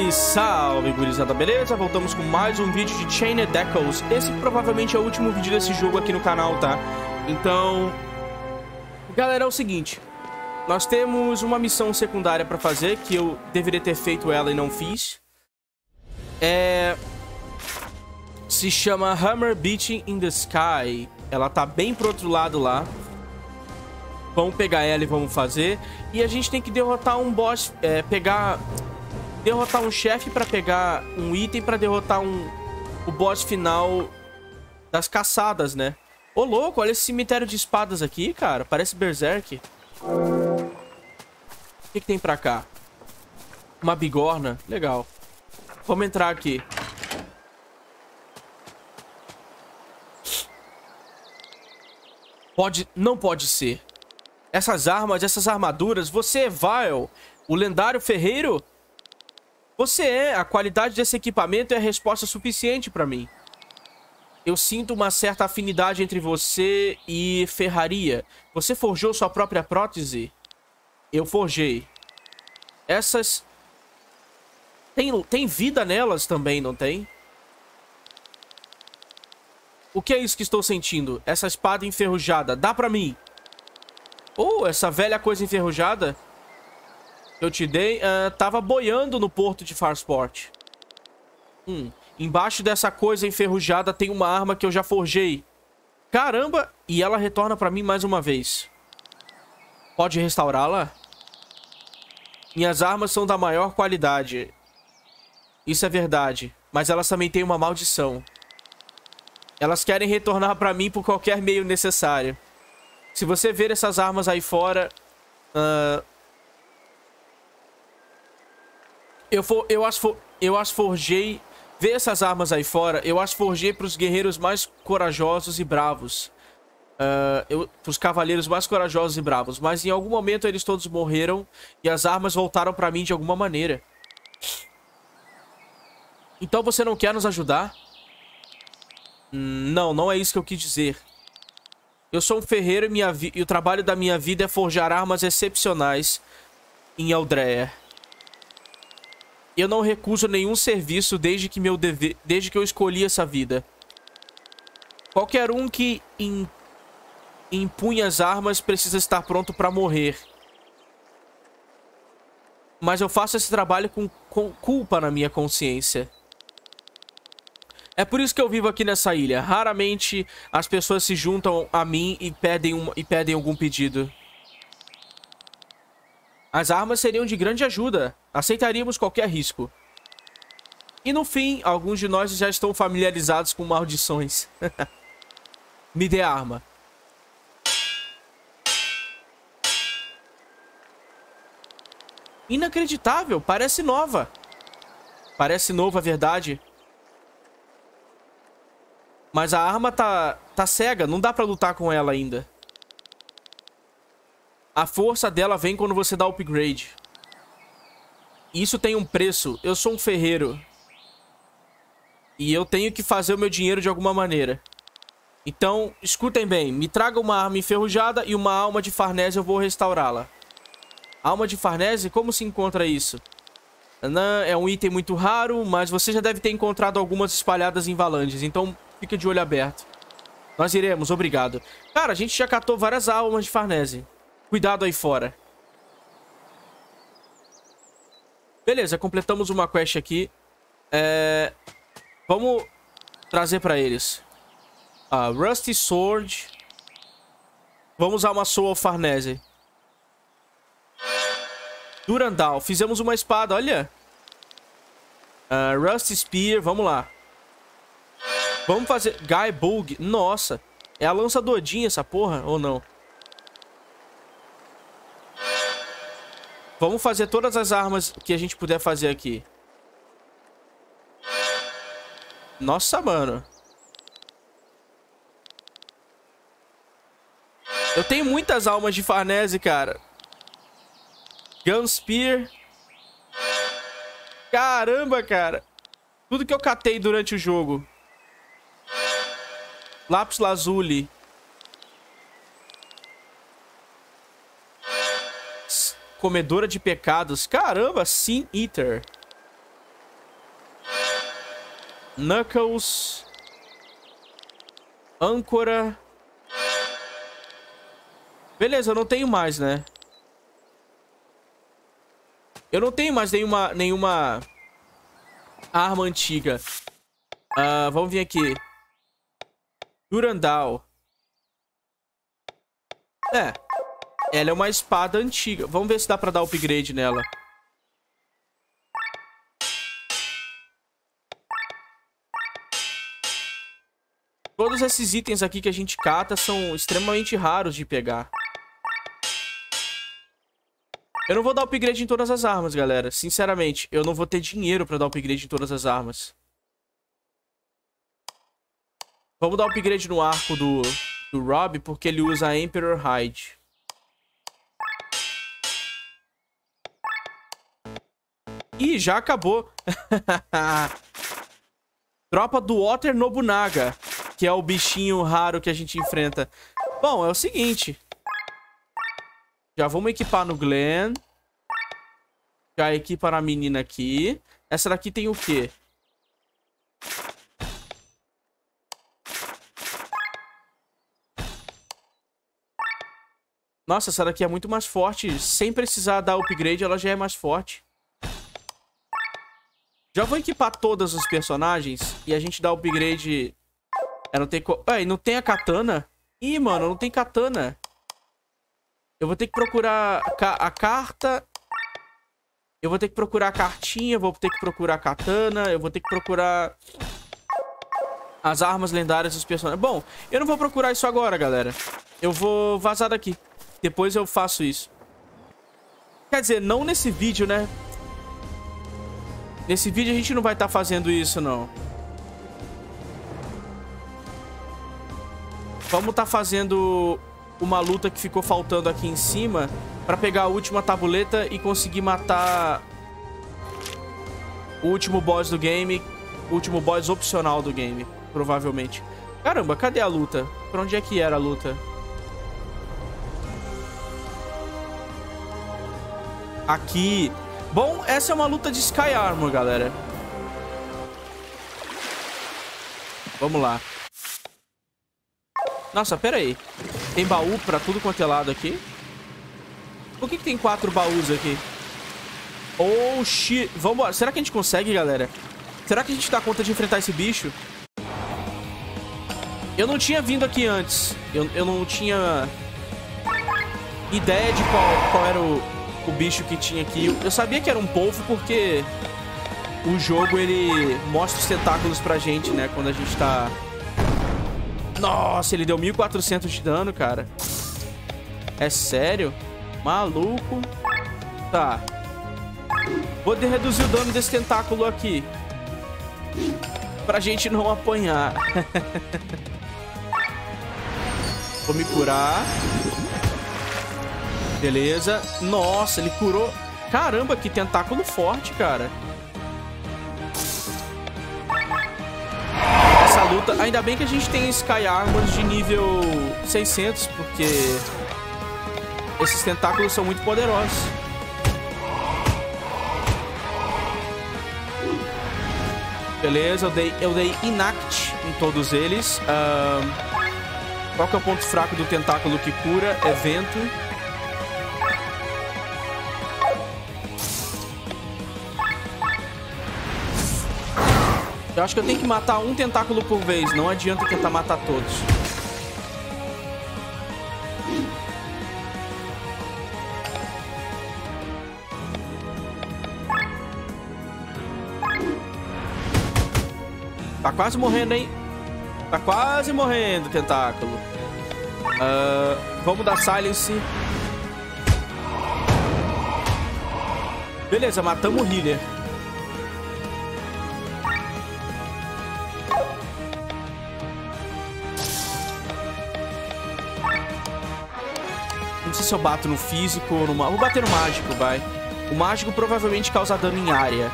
Salve, gurizada, beleza? Voltamos com mais um vídeo de Chained Echoes. Esse provavelmente é o último vídeo desse jogo aqui no canal, tá? Então, galera, é o seguinte. Nós temos uma missão secundária pra fazer, que eu deveria ter feito ela e não fiz. Se chama Hammer Beating in the Sky. Ela tá bem pro outro lado lá. Vamos pegar ela e vamos fazer. E a gente tem que derrotar um boss, derrotar um chefe pra pegar um item pra derrotar o boss final das caçadas, né? Ô, louco, olha esse cemitério de espadas aqui, cara. Parece Berserk. O que tem pra cá? Uma bigorna. Legal. Vamos entrar aqui. Não pode ser. Essas armas, essas armaduras. Você é Vile, o lendário ferreiro? Você é. A qualidade desse equipamento é a resposta suficiente pra mim. Eu sinto uma certa afinidade entre você e ferraria. Você forjou sua própria prótese? Eu forjei. Essas... Tem vida nelas também, não tem? O que é isso que estou sentindo? Essa espada enferrujada. Dá pra mim. Oh, essa velha coisa enferrujada que eu te dei tava boiando no porto de Farsport. Embaixo dessa coisa enferrujada tem uma arma que eu já forjei. Caramba! E ela retorna pra mim mais uma vez. Pode restaurá-la? Minhas armas são da maior qualidade. Isso é verdade. Mas elas também têm uma maldição. Elas querem retornar pra mim por qualquer meio necessário. Se você ver essas armas aí fora... Eu as forjei... Vê essas armas aí fora. Eu as forjei pros guerreiros mais corajosos e bravos. Pros cavaleiros mais corajosos e bravos. Mas em algum momento eles todos morreram. E as armas voltaram pra mim de alguma maneira. Então você não quer nos ajudar? Não, não é isso que eu quis dizer. Eu sou um ferreiro e o trabalho da minha vida é forjar armas excepcionais em Eldrea. Eu não recuso nenhum serviço desde que eu escolhi essa vida. Qualquer um que empunha as armas precisa estar pronto para morrer. Mas eu faço esse trabalho com culpa na minha consciência. É por isso que eu vivo aqui nessa ilha. Raramente as pessoas se juntam a mim e pedem algum pedido. As armas seriam de grande ajuda. Aceitaríamos qualquer risco. E no fim, alguns de nós já estão familiarizados com maldições. Me dê a arma. Inacreditável, parece nova. Parece nova, é verdade. Mas a arma tá cega, não dá pra lutar com ela ainda. A força dela vem quando você dá upgrade. Isso tem um preço. Eu sou um ferreiro. E eu tenho que fazer o meu dinheiro de alguma maneira. Então, escutem bem. Me traga uma arma enferrujada e uma alma de Farnese, eu vou restaurá-la. Alma de Farnese? Como se encontra isso? É um item muito raro, mas você já deve ter encontrado algumas espalhadas em Valanges. Então, fica de olho aberto. Nós iremos, obrigado. Cara, a gente já catou várias almas de Farnese. Cuidado aí fora. Beleza, completamos uma quest aqui. Vamos trazer pra eles. Rusty Sword. Vamos usar uma Soul of Farnese. Durandal. Fizemos uma espada, olha. Rusty Spear, vamos lá. Vamos fazer... Guy Bug. Nossa. É a lança do Odin essa porra, ou não? Vamos fazer todas as armas que a gente puder fazer aqui. Nossa, mano. Eu tenho muitas almas de Farnese, cara. Gunspear. Caramba, cara. Tudo que eu catei durante o jogo. Lápis Lazuli. Comedora de pecados. Caramba, Sin Eater. Knuckles. Âncora. Beleza, eu não tenho mais, né? Eu não tenho mais nenhuma arma antiga. Vamos vir aqui. Durandal. Ela é uma espada antiga. Vamos ver se dá pra dar upgrade nela. Todos esses itens aqui que a gente cata são extremamente raros de pegar. Eu não vou dar upgrade em todas as armas, galera. Sinceramente, eu não vou ter dinheiro pra dar upgrade em todas as armas. Vamos dar upgrade no arco do Rob, porque ele usa a Emperor Hide. Ih, já acabou. Tropa do Water Nobunaga, que é o bichinho raro que a gente enfrenta. Bom, é o seguinte. Já vamos equipar no Glenn. Já equipa na menina aqui. Essa daqui tem o quê? Nossa, essa daqui é muito mais forte. Sem precisar dar upgrade, ela já é mais forte. Já vou equipar todos os personagens e a gente dá upgrade. Não tem não tem a katana? Ih, mano, não tem katana. Eu vou ter que procurar a carta. Eu vou ter que procurar a cartinha. Vou ter que procurar a katana. Eu vou ter que procurar as armas lendárias dos personagens. Bom, eu não vou procurar isso agora, galera. Eu vou vazar daqui. Depois eu faço isso. Quer dizer, não nesse vídeo, né? Nesse vídeo a gente não vai estar fazendo isso, não. Vamos estar fazendo uma luta que ficou faltando aqui em cima pra pegar a última tabuleta e conseguir matar o último boss do game. O último boss opcional do game, provavelmente. Caramba, cadê a luta? Pra onde é que era a luta? Aqui. Bom, essa é uma luta de Sky Armor, galera. Vamos lá. Nossa, pera aí. Tem baú pra tudo quanto é lado aqui? Por que tem 4 baús aqui? Oh, shit. Vambora. Será que a gente consegue, galera? Será que a gente dá conta de enfrentar esse bicho? Eu não tinha vindo aqui antes. Eu não tinha ideia de qual era o bicho que tinha aqui. Eu sabia que era um polvo porque o jogo, ele mostra os tentáculos pra gente, né? Quando a gente tá... Nossa, ele deu 1400 de dano, cara. É sério? Maluco. Tá. Vou reduzir o dano desse tentáculo aqui. Pra gente não apanhar. Vou me curar. Beleza. Nossa, ele curou. Caramba, que tentáculo forte, cara. Essa luta... Ainda bem que a gente tem Sky Armor de nível 600, porque esses tentáculos são muito poderosos. Beleza, eu dei Inact em todos eles. Qual que é o ponto fraco do tentáculo que cura? É vento. Eu acho que eu tenho que matar um tentáculo por vez. Não adianta tentar matar todos. Tá quase morrendo, hein? Tá quase morrendo o tentáculo. Vamos dar silence. Beleza, matamos o healer. Não sei se eu bato no físico ou no... Vou bater no mágico, vai. O mágico provavelmente causa dano em área.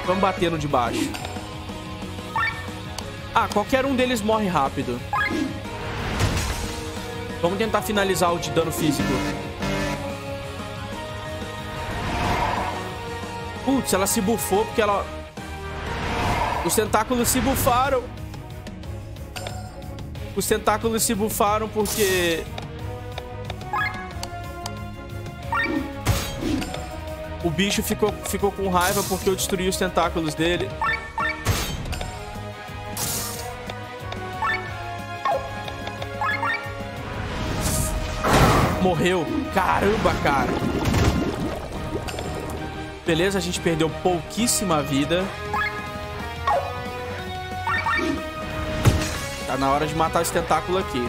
Vamos bater no de baixo. Ah, qualquer um deles morre rápido. Vamos tentar finalizar o de dano físico. Putz, ela se bufou porque ela... Os tentáculos se bufaram. Os tentáculos se bufaram porque... O bicho ficou com raiva porque eu destruí os tentáculos dele. Morreu. Caramba, cara. Beleza, a gente perdeu pouquíssima vida. Tá na hora de matar esse tentáculo aqui.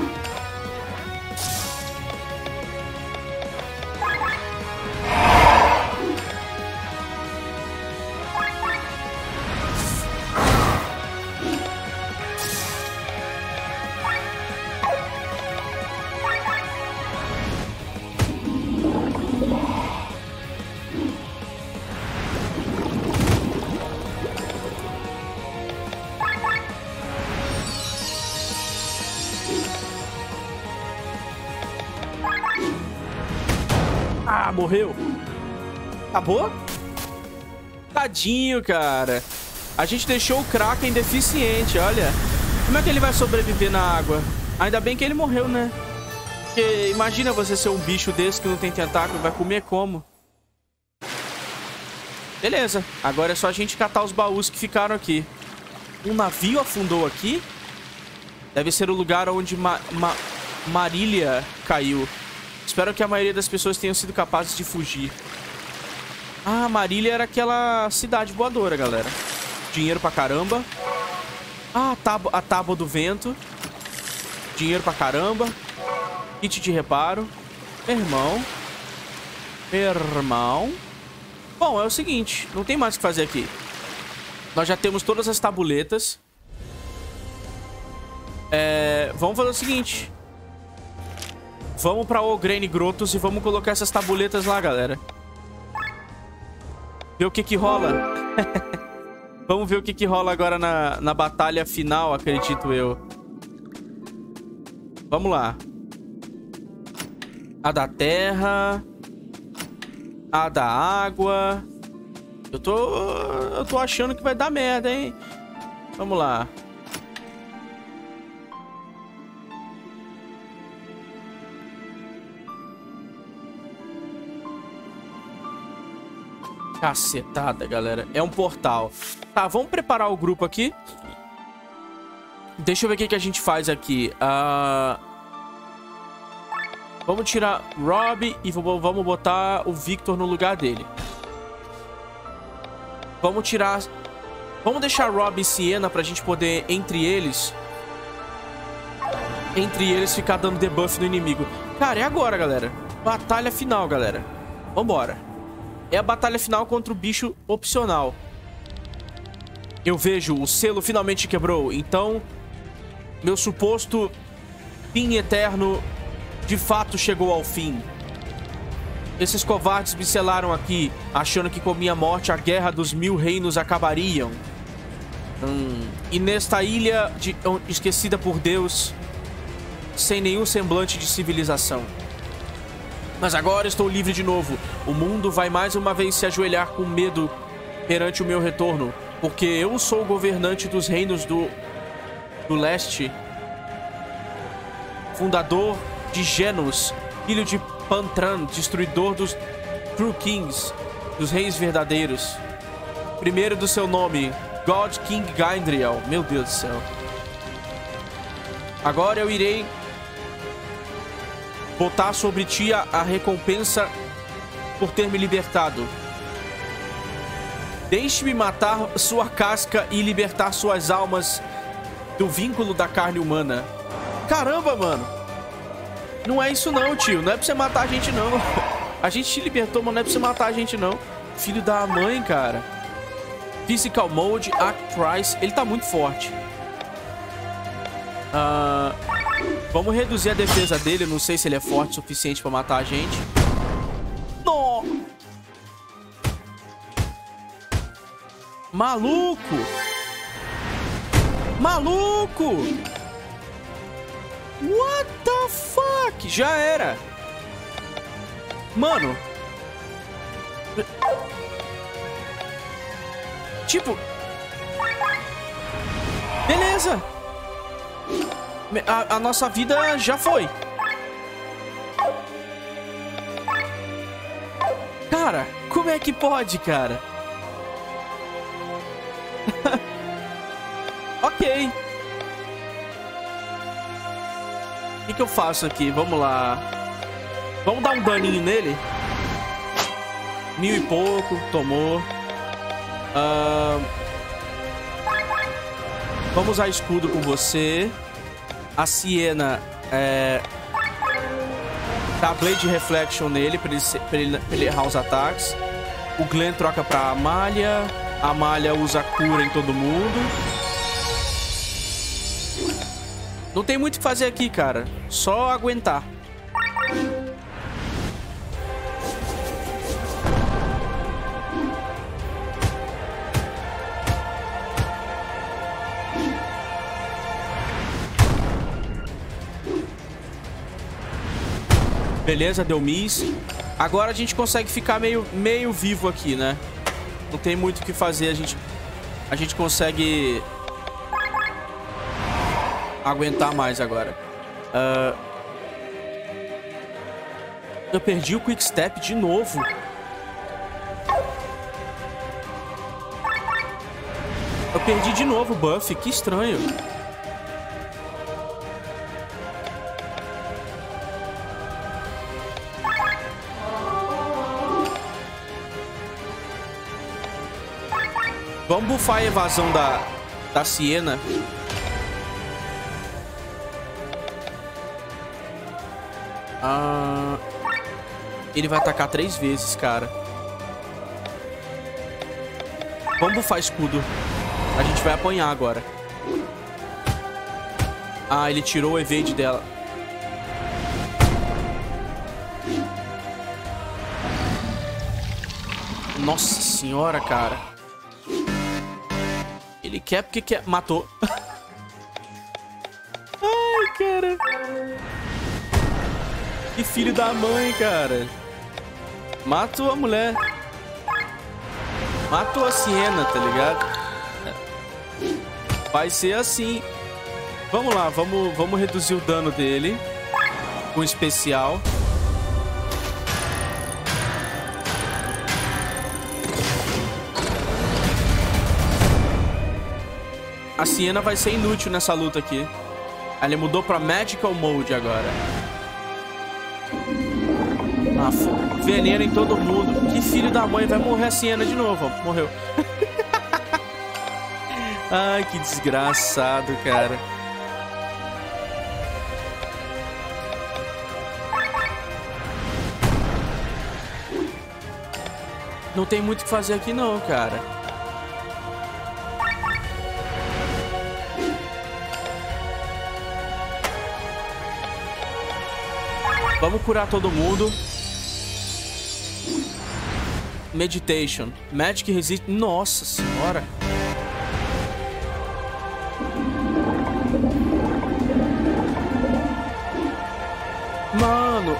Ah, morreu. Acabou? Tadinho, cara. A gente deixou o Kraken deficiente, olha. Como é que ele vai sobreviver na água? Ainda bem que ele morreu, né? Porque imagina você ser um bicho desse que não tem tentáculo. Vai comer como? Beleza. Agora é só a gente catar os baús que ficaram aqui. Um navio afundou aqui? Deve ser o lugar onde Marília caiu. Espero que a maioria das pessoas tenham sido capazes de fugir. Ah, Marília era aquela cidade voadora, galera. Dinheiro pra caramba. Ah, a tábua do vento. Dinheiro pra caramba. Kit de reparo. Meu irmão. Bom, é o seguinte. Não tem mais o que fazer aqui. Nós já temos todas as tabuletas. Vamos fazer o seguinte. Vamos pra Ogrene Grottos e vamos colocar essas tabuletas lá, galera. Ver o que que rola. Vamos ver o que que rola agora na batalha final, acredito eu. Vamos lá. A da terra. A da água. Eu tô achando que vai dar merda, hein? Vamos lá. Cacetada, galera. É um portal. Tá, vamos preparar o grupo aqui. Deixa eu ver o que a gente faz aqui. Vamos tirar Rob e vamos botar o Victor no lugar dele. Vamos tirar... Vamos deixar Rob e Sienna pra gente poder, entre eles ficar dando debuff no inimigo. Cara, é agora, galera. Batalha final, galera. Vambora. É a batalha final contra o bicho opcional. Eu vejo, o selo finalmente quebrou. Então, meu suposto fim eterno de fato chegou ao fim. Esses covardes me selaram aqui, achando que com minha morte a guerra dos 1000 reinos acabariam. E nesta ilha esquecida por Deus, sem nenhum semblante de civilização. Mas agora estou livre de novo. O mundo vai mais uma vez se ajoelhar com medo perante o meu retorno, porque eu sou o governante dos reinos do leste, fundador de Genos, filho de Pantran, destruidor dos True Kings, dos reis verdadeiros. Primeiro do seu nome, God King Gaindriel. Meu Deus do céu. Agora eu irei botar sobre ti a recompensa por ter me libertado. Deixe-me matar sua casca e libertar suas almas do vínculo da carne humana. Caramba, mano. Não é isso não, tio. Não é pra você matar a gente, não. A gente te libertou, mas não é pra você matar a gente, não. Filho da mãe, cara. Physical Mode, Act Price. Ele tá muito forte. Vamos reduzir a defesa dele. Eu não sei se ele é forte o suficiente pra matar a gente. Não. Maluco! Maluco! What the fuck? Já era. Mano. Tipo... Beleza. A nossa vida já foi. Cara, como é que pode, cara? Ok. O que eu faço aqui? Vamos lá. Vamos dar um daninho nele. 1000 e pouco. Tomou. Vamos usar escudo com você. A Siena dá Blade Reflection nele pra ele errar os ataques. O Glenn troca pra Amália. A Amália usa cura em todo mundo. Não tem muito o que fazer aqui, cara. Só aguentar. Beleza, deu miss. Agora a gente consegue ficar meio vivo aqui, né? Não tem muito o que fazer. A gente consegue aguentar mais agora. Eu perdi o Quick Step de novo. Eu perdi de novo o buff. Que estranho. Vamos buffar a evasão da Siena. Ele vai atacar 3 vezes, cara. Vamos buffar escudo. A gente vai apanhar agora. Ah, ele tirou o evade dela. Nossa senhora, cara. Ele quer porque quer. Matou. Ai, cara. Que filho da mãe, cara. Matou a mulher. Matou a Siena, tá ligado? Vai ser assim. Vamos lá, vamos reduzir o dano dele. Com especial. A Siena vai ser inútil nessa luta aqui. Ele mudou pra Magical Mode agora. Veneno em todo mundo. Que filho da mãe. Vai morrer a Siena de novo. Ó. Morreu. Ai, que desgraçado, cara. Não tem muito o que fazer aqui não, cara. Vamos curar todo mundo. Meditation. Magic Resist. Nossa senhora. Mano.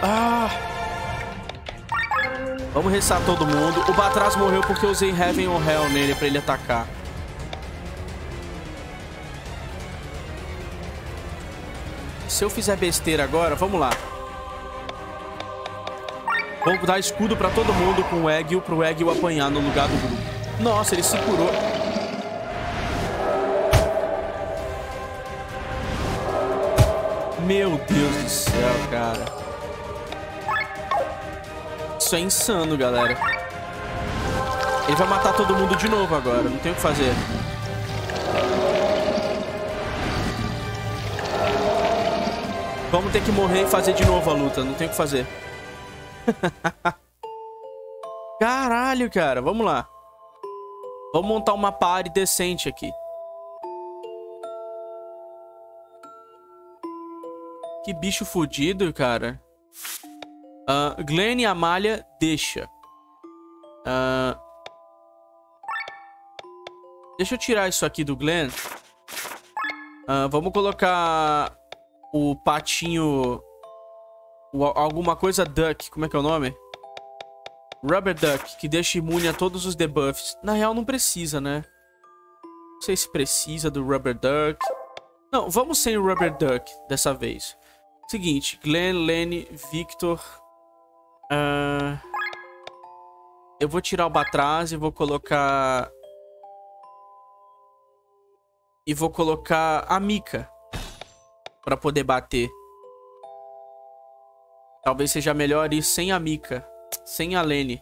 Vamos restar todo mundo. O Batrash morreu porque eu usei Heaven or Hell nele pra ele atacar. Se eu fizer besteira agora, vamos lá. Vamos dar escudo pra todo mundo com o Egil, pro Egil apanhar no lugar do grupo. Nossa, ele se curou. Meu Deus do céu, cara. Isso é insano, galera. Ele vai matar todo mundo de novo agora. Não tem o que fazer. Vamos ter que morrer e fazer de novo a luta. Não tem o que fazer. Caralho, cara. Vamos lá. Vamos montar uma party decente aqui. Que bicho fudido, cara. Glenn e Amália, deixa. Deixa eu tirar isso aqui do Glenn. Vamos colocar o patinho... alguma coisa Duck. Como é que é o nome? Rubber Duck, que deixa imune a todos os debuffs. Na real, não precisa, né? Não sei se precisa do Rubber Duck. Não, vamos sem o Rubber Duck dessa vez. Seguinte, Glenn, Lenny, Victor. Eu vou tirar o Batraz e vou colocar... E vou colocar a Mika pra poder bater. Talvez seja melhor ir sem a Mika. Sem a Lenny.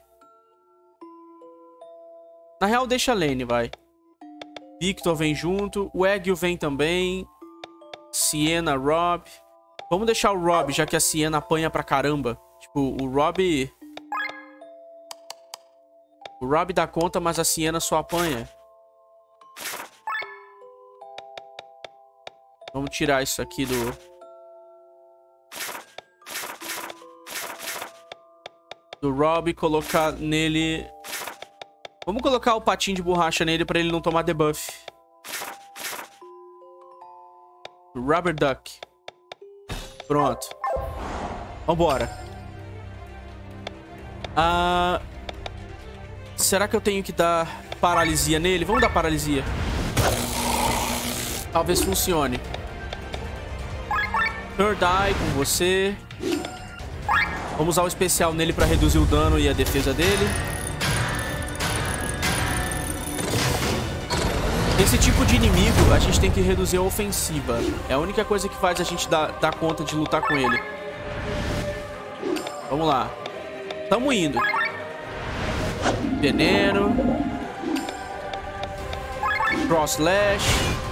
Na real, deixa a Lenny, vai. Victor vem junto. O Egil vem também. Sienna, Rob. Vamos deixar o Rob, já que a Sienna apanha pra caramba. Tipo, o Rob... O Rob dá conta, mas a Sienna só apanha. Vamos tirar isso aqui do Rob e colocar nele... Vamos colocar o patinho de borracha nele pra ele não tomar debuff. Rubber Duck. Pronto. Vambora. Será que eu tenho que dar paralisia nele? Vamos dar paralisia. Talvez funcione. Third Eye com você. Vamos usar o especial nele pra reduzir o dano e a defesa dele. Esse tipo de inimigo, a gente tem que reduzir a ofensiva. É a única coisa que faz a gente dar conta de lutar com ele. Vamos lá. Tamo indo. Veneno. Cross Slash.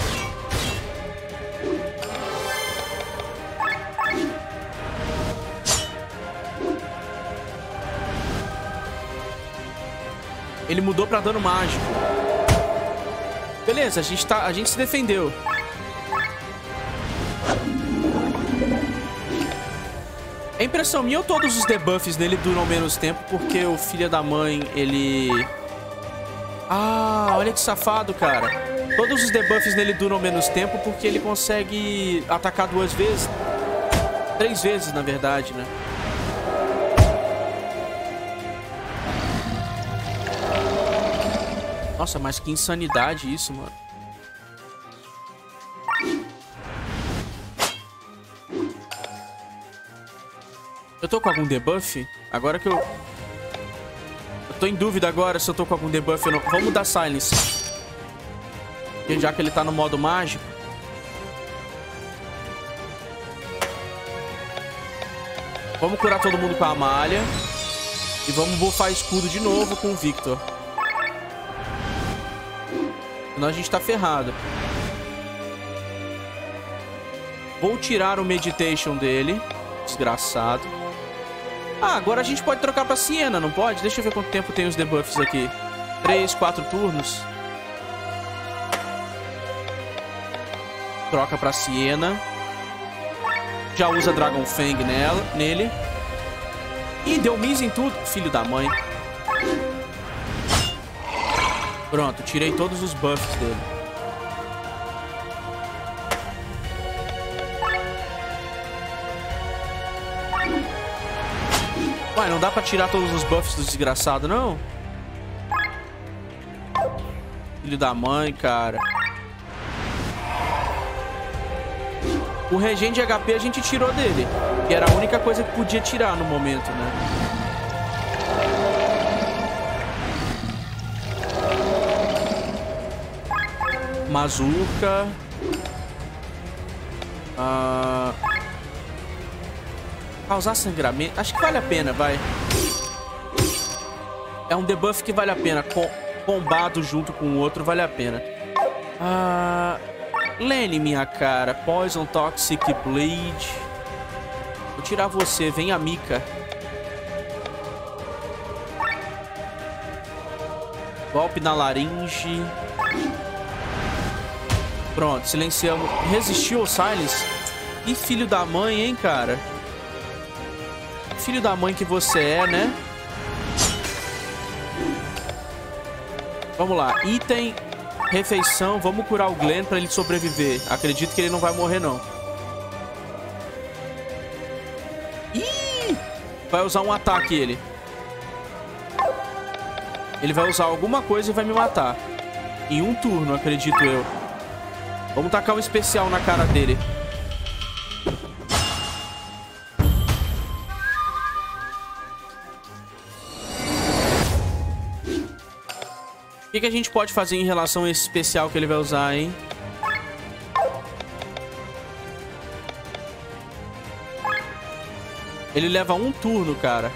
Ele mudou pra dano mágico. Beleza, a gente se defendeu. É impressão minha ou todos os debuffs nele duram menos tempo porque o filho da mãe, ele... Ah, olha que safado, cara. Todos os debuffs nele duram menos tempo porque ele consegue atacar 2 vezes. 3 vezes, na verdade, né? Nossa, mas que insanidade isso, mano. Eu tô com algum debuff? Agora que eu tô em dúvida agora se eu tô com algum debuff ou não. Vamos dar Silence. Porque já que ele tá no modo mágico. Vamos curar todo mundo com a malha. E vamos buffar escudo de novo com o Victor. Senão a gente tá ferrado. Vou tirar o Meditation dele. Desgraçado. Ah, agora a gente pode trocar pra Sienna, não pode? Deixa eu ver quanto tempo tem os debuffs aqui. 3, 4 turnos. Troca pra Sienna. Já usa Dragon Fang nele. Ih, deu miss em tudo. Filho da mãe. Pronto, tirei todos os buffs dele. Ué, não dá pra tirar todos os buffs do desgraçado, não? Filho da mãe, cara. O regen de HP a gente tirou dele. Que era a única coisa que podia tirar no momento, né? Mazurka. Causar sangramento. Acho que vale a pena, vai. É um debuff que vale a pena. Combado junto com o outro vale a pena. Lenny, minha cara. Poison, Toxic, Bleed. Vou tirar você. Vem a Mika. Golpe na laringe. Pronto, silenciamos. Resistiu ao Silence? Ih, filho da mãe, hein, cara? Filho da mãe que você é, né? Vamos lá. Item Refeição. Vamos curar o Glenn pra ele sobreviver. Acredito que ele não vai morrer, não. Ih! Vai usar um ataque, ele. Ele vai usar alguma coisa e vai me matar. Em um turno, acredito eu. Vamos tacar um especial na cara dele. O que a gente pode fazer em relação a esse especial que ele vai usar, hein? Ele leva um turno, cara.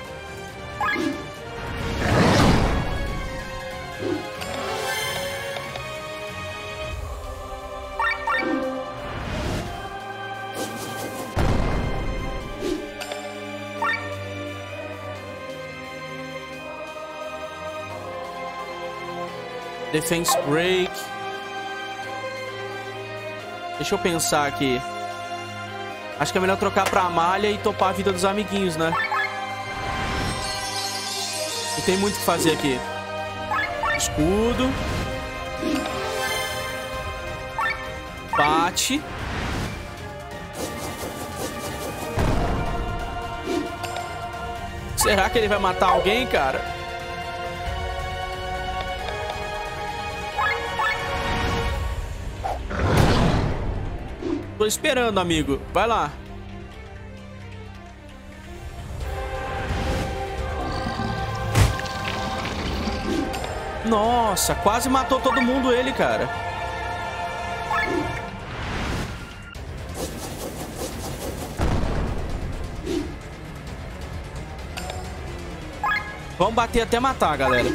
Defense Break. Deixa eu pensar aqui. Acho que é melhor trocar pra malha e topar a vida dos amiguinhos, né? Não tem muito o que fazer aqui. Escudo. Bate. Será que ele vai matar alguém, cara? Tô esperando, amigo. Vai lá. Nossa, quase matou todo mundo ele, cara. Vamos bater até matar, galera.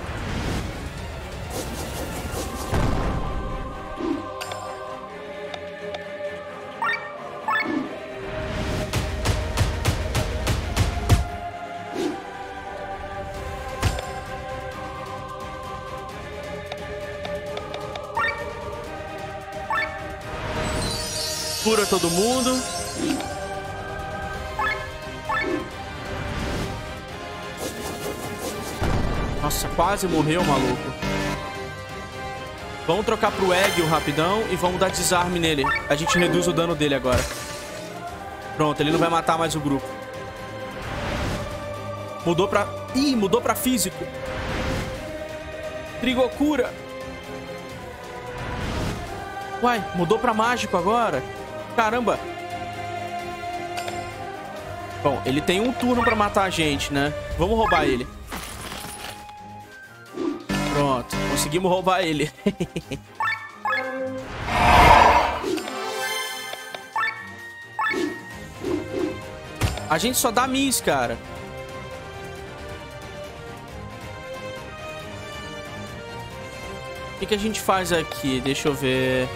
Cura todo mundo. Nossa, quase morreu, maluco. Vamos trocar pro Egg rapidão e vamos dar desarme nele. A gente reduz o dano dele agora. Pronto, ele não vai matar mais o grupo. Mudou pra... Ih, mudou pra físico. Trigocura. Uai, mudou pra mágico agora. Caramba. Bom, ele tem um turno pra matar a gente, né? Vamos roubar ele. Pronto, conseguimos roubar ele. A gente só dá miss, cara. O que a gente faz aqui? Deixa eu ver.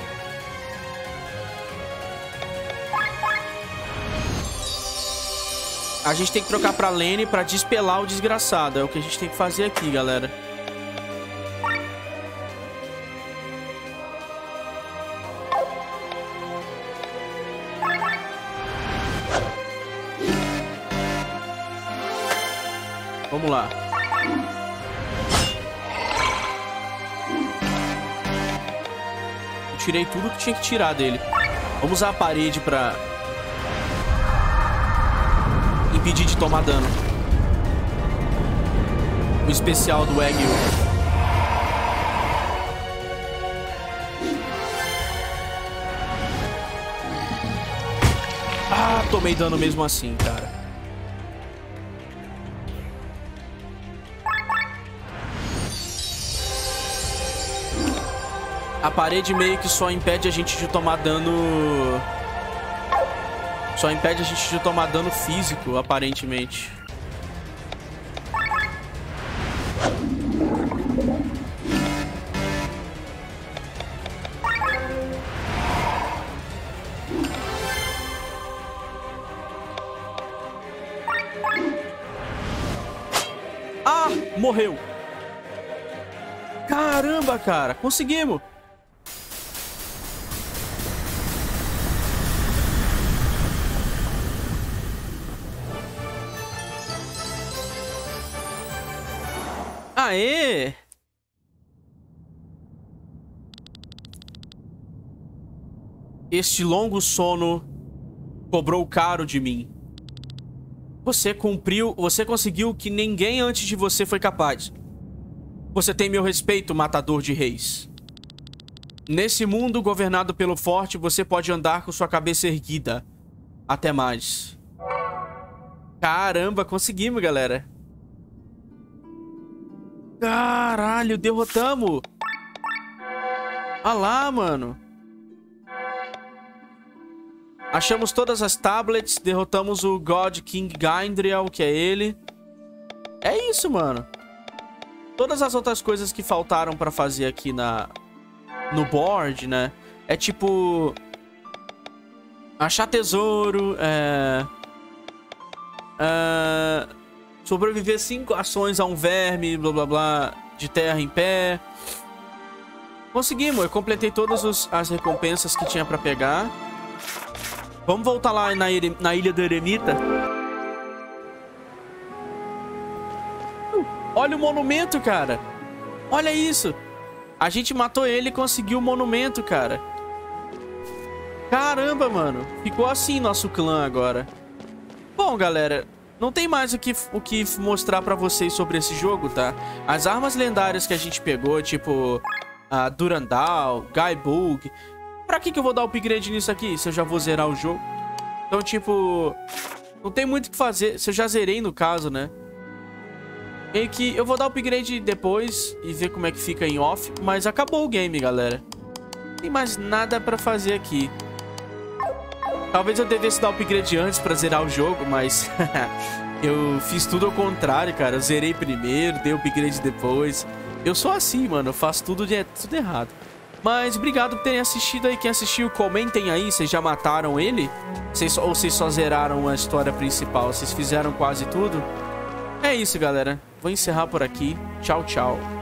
A gente tem que trocar pra Lane pra despelar o desgraçado. É o que a gente tem que fazer aqui, galera. Vamos lá. Eu tirei tudo que tinha que tirar dele. Vamos usar a parede pra... impedir de tomar dano. O especial do Egg. Ah, tomei dano mesmo assim, cara. A parede meio que só impede a gente de tomar dano... Só impede a gente de tomar dano físico, aparentemente. Ah, morreu. Caramba, cara. Conseguimos. Aê! Este longo sono cobrou caro de mim. Você conseguiu o que ninguém antes de você foi capaz. Você tem meu respeito, matador de reis. Nesse mundo governado pelo forte, você pode andar com sua cabeça erguida. Até mais. Caramba, conseguimos, galera. Caralho, derrotamos. Ah lá, mano. Achamos todas as tablets, derrotamos o God King Gaindriel, que é ele. É isso, mano. Todas as outras coisas que faltaram pra fazer aqui no board, né? É tipo... achar tesouro, sobreviver 5 ações a um verme, blá blá blá, de terra em pé. Conseguimos, eu completei todas as recompensas que tinha pra pegar. Vamos voltar lá na Ilha do Eremita. Olha o monumento, cara. Olha isso. A gente matou ele e conseguiu o monumento, cara. Caramba, mano. Ficou assim nosso clã agora. Bom, galera, não tem mais o que mostrar pra vocês sobre esse jogo, tá? As armas lendárias que a gente pegou, tipo... a Durandal, Gaibug. Pra que eu vou dar upgrade nisso aqui, se eu já vou zerar o jogo? Então, tipo... não tem muito o que fazer. Se eu já zerei, no caso, né? E que eu vou dar upgrade depois e ver como é que fica em off. Mas acabou o game, galera. Não tem mais nada pra fazer aqui. Talvez eu devesse dar upgrade antes pra zerar o jogo, mas... eu fiz tudo ao contrário, cara. Eu zerei primeiro, dei upgrade depois. Eu sou assim, mano. Eu faço tudo errado. Mas obrigado por terem assistido aí. Quem assistiu, comentem aí. Vocês já mataram ele? Ou vocês só zeraram a história principal? Vocês fizeram quase tudo? É isso, galera. Vou encerrar por aqui. Tchau, tchau.